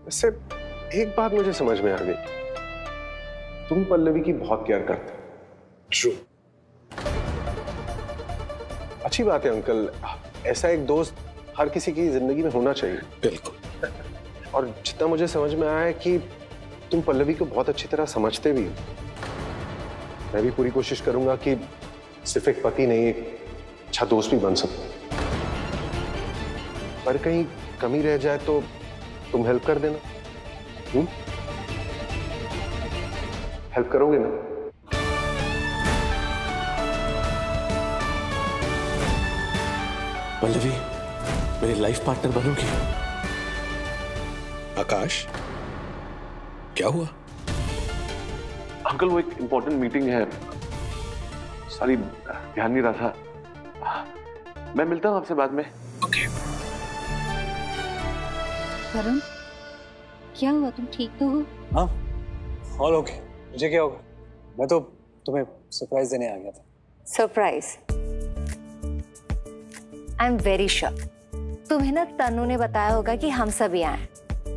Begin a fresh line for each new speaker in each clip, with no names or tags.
वैसे एक बात मुझे समझ में आ गई, तुम पल्लवी की बहुत केयर करते हो। ट्रू। अच्छी बात है अंकल, ऐसा एक दोस्त हर किसी की जिंदगी में होना चाहिए।
बिल्कुल।
और जितना मुझे समझ में आया है कि तुम पल्लवी को बहुत अच्छी तरह समझते भी हो। मैं भी पूरी कोशिश करूंगा कि सिर्फ एक पति नहीं, एक अच्छा दोस्त भी बन सकूं। पर कहीं कमी रह जाए तो तुम हेल्प कर देना। हेल्प करोगे ना?
पल्लवी मेरी लाइफ पार्टनर बनोगी? आकाश, क्या हुआ?
अंकल वो एक इंपॉर्टेंट मीटिंग है, सारी ध्यान नहीं रहा था। मैं मिलता हूँ आपसे बाद में।
ओके।
वरुण, क्या हुआ? तुम ठीक तो हो?
हाँ, ऑल ओके। मुझे क्या होगा? मैं तो तुम्हें सरप्राइज देने आ गया था।
Surprise? I am very sure तुम्हें ना तनु ने बताया होगा कि हम सभी आए।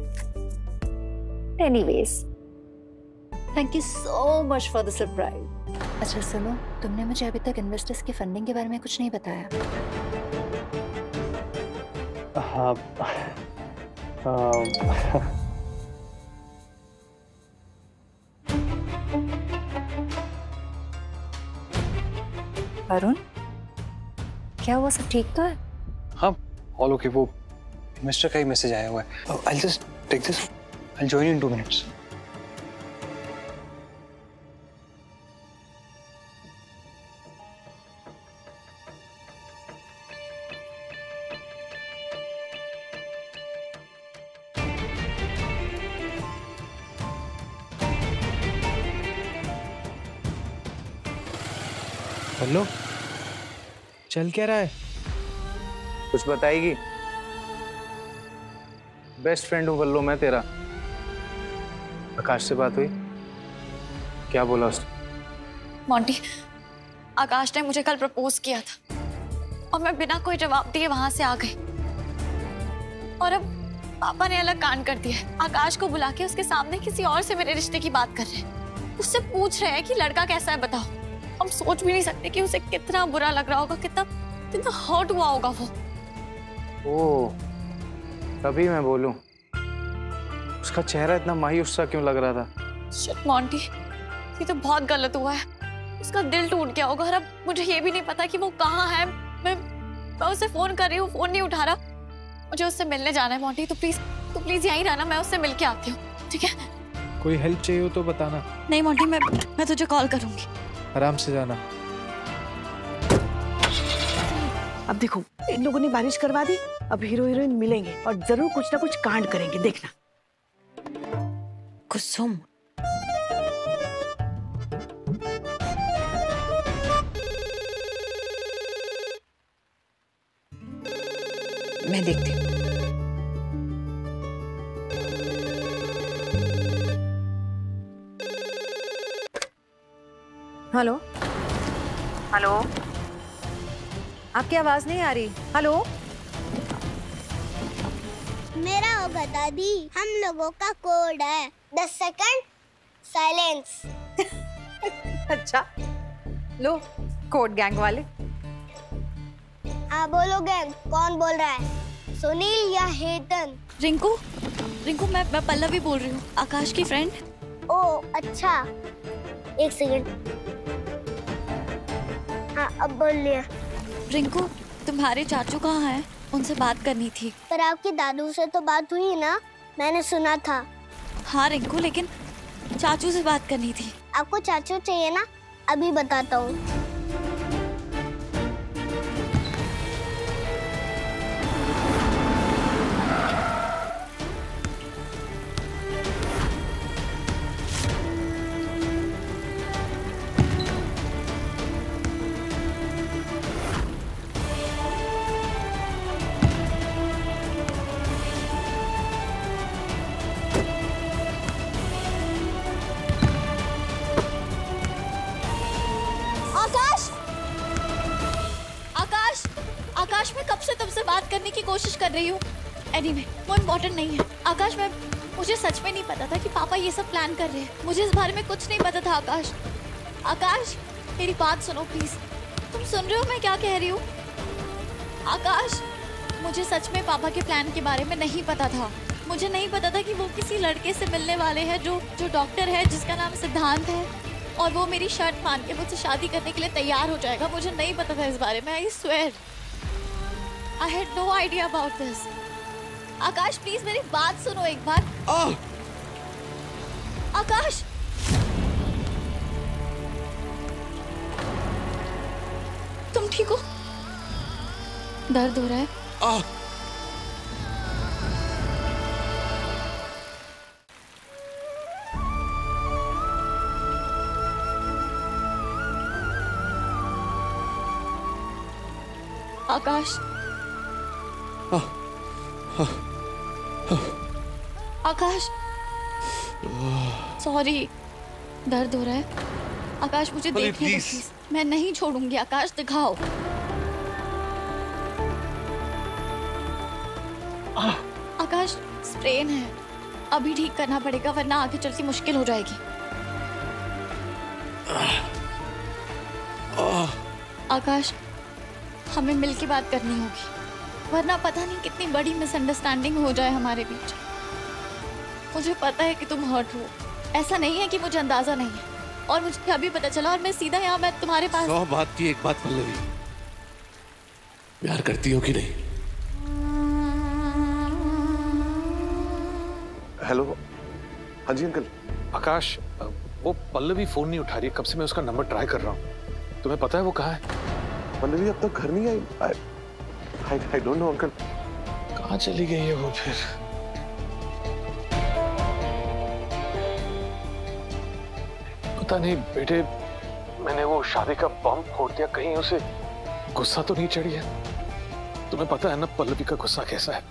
Anyways, thank you so much for the surprise. अच्छा सुनो, तुमने मुझे अभी तक इन्वेस्टर्स की फंडिंग के बारे में कुछ नहीं बताया।
हाँ,
वरुण, क्या हुआ? सब ठीक तो है?
हाँ, ऑल ओके। वो इन्वेस्टर का ही मैसेज आया हुआ है। I'll just take this. I'll join you in 2 minutes.
Hello, चल क्या रहा है?
कुछ बताएगी? बेस्ट फ्रेंड हूँ बल्लो मैं तेरा। आकाश से बात हुई? क्या बोला उसने?
मोंटी, आकाश ने मुझे कल प्रपोज किया था और मैं बिना कोई जवाब दिए वहां से आ गई। और अब पापा ने अलग कांड कर दिया है। आकाश को बुला के उसके सामने किसी और से मेरे रिश्ते की बात कर रहे हैं। उससे पूछ रहे हैं कि लड़का कैसा है बताओ। हम सोच भी नहीं सकते कि उसे कितना बुरा लग रहा होगा, कितना हर्ट हुआ होगा वो।
ओह, तभी मैं बोलूं उसका चेहरा इतना मायूस सा क्यों लग रहा था।
शिट मोंटी, ये तो बहुत गलत हुआ है। उसका दिल टूट गया होगा और अब मुझे ये भी नहीं पता कि वो कहाँ है। मैं उसे फोन कर रही हूँ, फोन नहीं उठा रहा। मुझे उससे मिलने जाना है मोंटी, तो प्लीज यहीं रहना, मैं उससे मिल के आती हूँ, ठीक है?
कोई हेल्प चाहिए हो तो बताना।
नहीं मोंटी, मैं तुझे कॉल करूंगी।
आराम से जाना।
अब देखो, इन लोगों ने बारिश करवा दी, अब हीरो हीरोइन मिलेंगे और जरूर कुछ ना कुछ कांड करेंगे, देखना।
कुसुम, मैं देखती हूँ। हेलो हेलो, आपकी आवाज नहीं आ रही। हेलो,
मेरा होगा दादी, हम लोगों का कोड है 10 सेकंड साइलेंस।
अच्छा, लो कोड गैंग वाले।
आप बोलो गैंग, कौन बोल रहा है? सुनील या हेतन?
रिंकू, मैं पल्लवी बोल रही हूँ, आकाश की फ्रेंड।
ओ अच्छा, 1 सेकंड। हाँ, अब बोल लिया।
रिंकू, तुम्हारे चाचू कहाँ हैं? उनसे बात करनी थी।
पर आपकी दादू से तो बात हुई ना, मैंने सुना था।
हाँ रिंकू, लेकिन चाचू से बात करनी थी।
आपको चाचू चाहिए ना? अभी बताता हूँ।
आकाश, मैं कब से तुमसे बात करने की कोशिश कर रही हूँ। एनीवे, वो इम्पोर्टेंट नहीं है। आकाश, मैं मुझे सच में नहीं पता था कि पापा ये सब प्लान कर रहे हैं। मुझे इस बारे में कुछ नहीं पता था आकाश। आकाश मेरी बात सुनो प्लीज। तुम सुन रहे हो मैं क्या कह रही हूँ? आकाश मुझे सच में पापा के प्लान के बारे में नहीं पता था। मुझे नहीं पता था कि वो किसी लड़के से मिलने वाले हैं जो डॉक्टर है, जिसका नाम सिद्धांत है, और वो मेरी शर्त मान के मुझसे शादी करने के लिए तैयार हो जाएगा। मुझे नहीं पता था इस बारे में। I swear I had no idea about this. Aakash please मेरी बात सुनो एक बार। आकाश तुम ठीक हो? दर्द हो रहा है? आकाश आकाश सॉरी, दर्द हो रहा है। आकाश मुझे देखने दो प्लीज। मैं नहीं छोड़ूंगी। आकाश दिखाओ। आकाश स्ट्रेन है, अभी ठीक करना पड़ेगा वरना आगे चल के मुश्किल हो जाएगी। आकाश हमें मिलके बात करनी होगी वरना पता नहीं कितनी बड़ी मिसअंडरस्टैंडिंग हो जाए हमारे बीच। मुझे पता है कि तुम हर्ट हो, ऐसा नहीं है कि मुझे अंदाजा नहीं है, और मुझे अभी पता चला और मैं सीधा यहाँ मैं तुम्हारे पास।
100 बात की एक बात पल्लवी, प्यार करती हो कि नहीं?
हेलो, हाँ जी अंकल।
आकाश वो पल्लवी फोन नहीं उठा रही है, कब से मैं उसका नंबर ट्राई कर रहा हूँ। तुम्हें पता है वो कहाँ है?
पल्लवी अब तक घर नहीं आई। I don't know uncle.
कहाँ चली गई है वो फिर? पता नहीं बेटे, मैंने वो शादी का बम फोड़ दिया, कहीं उसे गुस्सा तो नहीं चढ़ी है? तुम्हें पता है ना पल्लवी का गुस्सा कैसा है।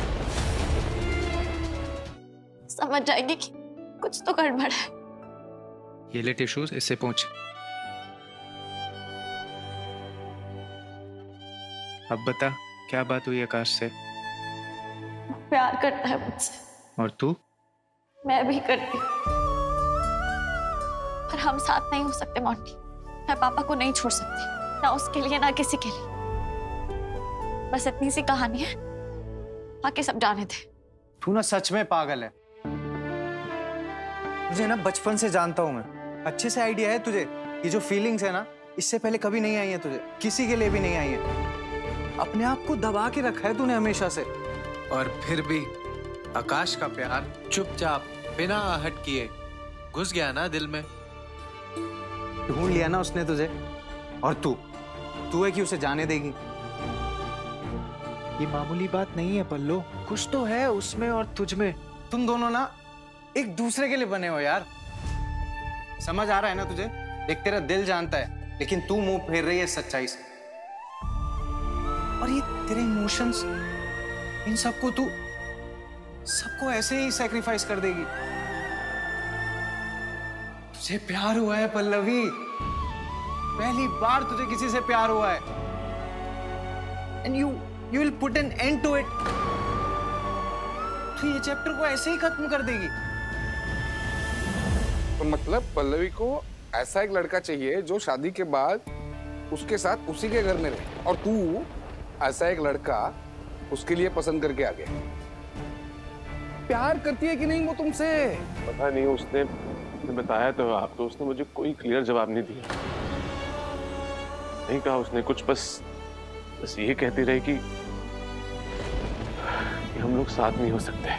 समझ जाएगी कि कुछ तो गड़बड़ है।
ये ले टिश्यूज, इससे पूछ। अब बता क्या बात हुई आकाश से?
प्यार करता है मुझसे।
और तू?
मैं भी करती हूँ, पर हम साथ नहीं हो सकते मोंटी। मैं पापा को नहीं छोड़ सकती, ना उसके लिए ना किसी के लिए। बस इतनी सी कहानी है, बाकी सब जाने थे।
तू ना सच में पागल है। तुझे ना बचपन से जानता हूं मैं, अच्छे से आइडिया है तुझे। ये जो फीलिंग्स है ना, इससे पहले कभी नहीं आई है तुझे, किसी के लिए भी नहीं आई है। अपने आप को दबा के रखा है तूने हमेशा से।
और फिर भी आकाश का प्यार चुपचाप बिना आहट किए घुस गया ना दिल में।
ढूंढ लिया ना उसने तुझे, और तू है कि उसे जाने देगी?
ये मामूली बात नहीं है पल्लो, कुछ तो है उसमें और तुझ में।
तुम दोनों ना एक दूसरे के लिए बने हो यार, समझ आ रहा है ना तुझे? देख तेरा दिल जानता है, लेकिन तू मुंह फेर रही है सच्चाई से। और ये तेरे इमोशंस, इन सबको तू सबको ऐसे ही सैक्रिफाइस कर देगी। तुझे प्यार हुआ है पल्लवी, पहली बार तुझे किसी से प्यार हुआ है, and you will put an end to it. तू ये चैप्टर को ऐसे ही खत्म कर देगी।
तो मतलब पल्लवी को ऐसा एक लड़का चाहिए जो शादी के बाद उसके साथ उसी के घर में रहे, और तू ऐसा एक लड़का उसके लिए पसंद करके आ गया। प्यार करती है कि नहीं वो तुमसे?
पता नहीं, उसने बताया तो आप, तो उसने मुझे कोई क्लियर जवाब नहीं दिया। नहीं कहा उसने कुछ, बस ये कहती रही कि हम लोग साथ नहीं हो सकते।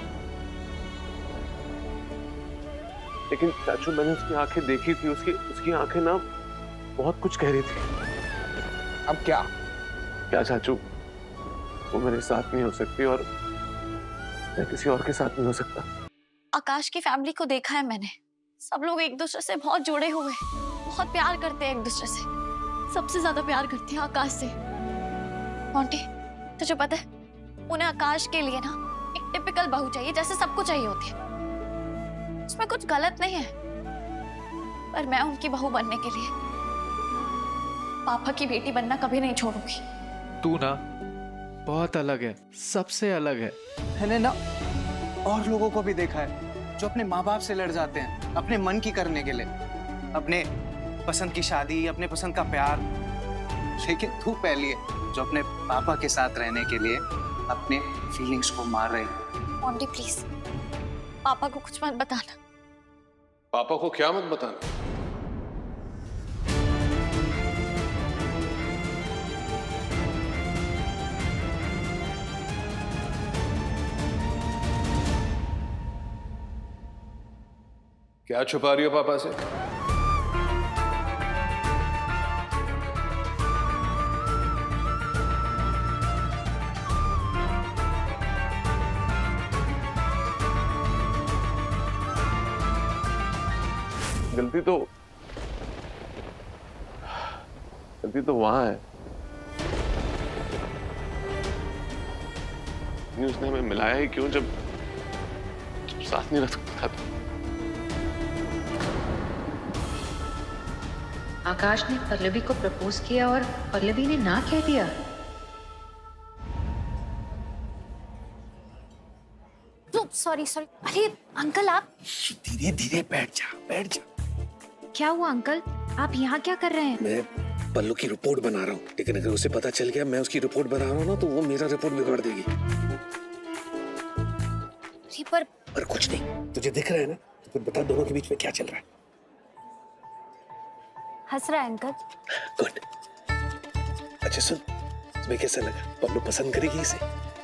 लेकिन चाचू मैंने उसकी आंखें देखी थी, उसकी आंखें ना बहुत कुछ कह रही थी।
अब क्या
चाचू, वो मेरे साथ नहीं हो सकती और मैं किसी और के साथ नहीं हो सकता।
आकाश की फैमिली को देखा है मैंने, सब लोग एक दूसरे से बहुत जुड़े हुए हैं, बहुत प्यार करते हैं एक दूसरे से। सबसे ज्यादा प्यार करते हैं आकाश से। मोंटी तुझे पता है, उन्हें आकाश के लिए ना एक टिपिकल बहू चाहिए, जैसे सबको चाहिए होती है। उसमें कुछ गलत नहीं है, पर मैं उनकी बहू बनने के लिए पापा की बेटी बनना कभी नहीं छोड़ूंगी।
तू ना बहुत अलग है, सबसे अलग है।
मैंने ना और लोगों को भी देखा है जो अपने माँ बाप से लड़ जाते हैं अपने मन की करने के लिए, अपने पसंद की शादी, अपने पसंद का प्यार। लेकिन तू पहली है जो अपने पापा के साथ रहने के लिए अपने फीलिंग्स को मार रही है।
मोंटी प्लीज, पापा को कुछ मत बताना।
पापा को क्या मत बताना? क्या छुपा रही हो पापा से?
गलती तो वहां है। उसने हमें मिलाया ही क्यों जब साथ नहीं रह सकता था।
आकाश ने पल्लवी को प्रपोज किया और पल्लवी ने ना कह दिया।
सॉरी। अरे अंकल आप
धीरे धीरे बैठ जा।
क्या हुआ अंकल, आप यहाँ क्या कर रहे हैं?
मैं पल्लू की रिपोर्ट बना रहा हूँ, लेकिन अगर उसे पता चल गया मैं उसकी रिपोर्ट बना रहा हूँ ना, तो वो मेरा रिपोर्ट बिगाड़ देगी।
पर
कुछ नहीं, तुझे दिख रहा है ना, तो फिर बता दोनों के बीच में क्या चल रहा है।
हंस रहा है अंकल।
गुड। अच्छा सुन, तुम्हें कैसा लगा? पल्लू पसंद करेगी इसे?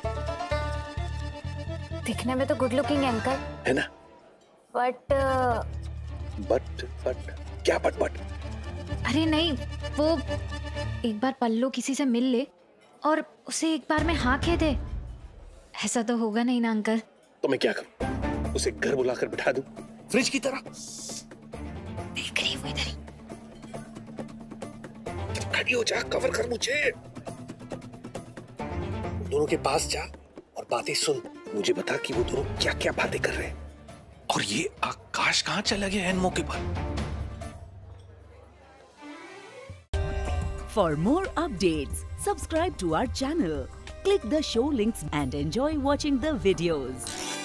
दिखने में तो गुड लुकिंग है अंकल,
है ना? बट क्या बट?
अरे नहीं, वो एक बार पल्लू किसी से मिल ले और उसे एक बार में हाँ कह दे, ऐसा तो होगा नहीं ना अंकल?
तो मैं क्या करूं? उसे घर बुलाकर बिठा दूं फ्रिज की तरह?
देख रही हूँ इधर ही।
खड़ी हो जा, कवर कर मुझे। दोनों के पास जा और बातें सुन। मुझे बता कि वो दोनों क्या क्या बातें कर रहे हैं।
और ये आकाश कहाँ चला गया एन मौके पर?
For more updates, subscribe to our channel, click the show links and enjoy watching the videos.